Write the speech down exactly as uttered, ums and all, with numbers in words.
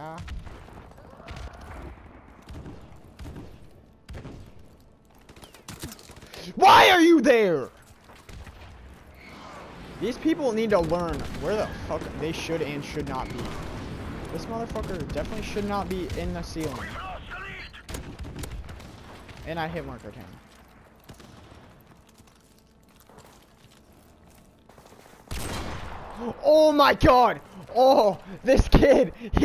Yeah. Why are you there? These people need to learn where the fuck they should and should not be. This motherfucker definitely should not be in the ceiling. And I hit marker him. Oh my god! Oh, this kid!